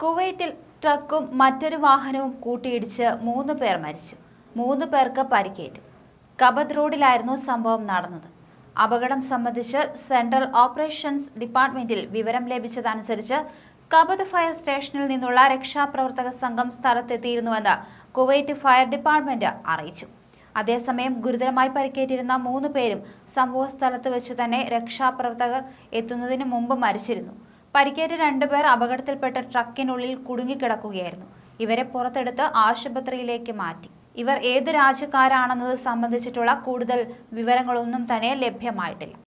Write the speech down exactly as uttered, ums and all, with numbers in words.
കുവൈത്തിൽ ട്രക്കും മറ്റൊരു വാഹനവും കൂട്ടിയിടിച്ച് മൂന്ന് പേർ മരിച്ചു. മൂന്ന് പേർക്ക് പരിക്കേറ്റു. കബദ് റോഡിലായിരുന്നു സംഭവം നടന്നത്. അപകടം സംബന്ധിച്ച് സെൻട്രൽ ഓപ്പറേഷൻസ് ഡിപ്പാർട്ട്മെന്റിൽ വിവരം ലഭിച്ചതനുസരിച്ച് കബദ് ഫയർ സ്റ്റേഷനിൽ നിന്നുള്ള രക്ഷാപ്രവർത്തക സംഘം സ്ഥലത്തെത്തിയിരുന്നുവെന്ന് കുവൈറ്റ് ഫയർ ഡിപ്പാർട്ട്മെന്റ് അറിയിച്ചു. അതേസമയം ഗുരുതരമായി പരിക്കേറ്റിരുന്ന മൂന്ന് പേരും സംഭവ സ്ഥലത്ത് വെച്ച് തന്നെ രക്ഷാപ്രവർത്തകർ എത്തുന്നതിന് മുമ്പ് മരിച്ചിരുന്നു. പരിക്കേറ്റ രണ്ടുപേർ അപകടത്തിൽപ്പെട്ട ട്രക്കിനുള്ളിൽ കുടുങ്ങിക്കിടക്കുകയായിരുന്നു. ഇവരെ പുറത്തെടുത്ത് ആശുപത്രിയിലേക്ക് മാറ്റി. ഇവർ ഏതു രാജ്യക്കാരാണെന്നത് സംബന്ധിച്ചിട്ടുള്ള കൂടുതൽ വിവരങ്ങളൊന്നും തന്നെ ലഭ്യമായിട്ടില്ല.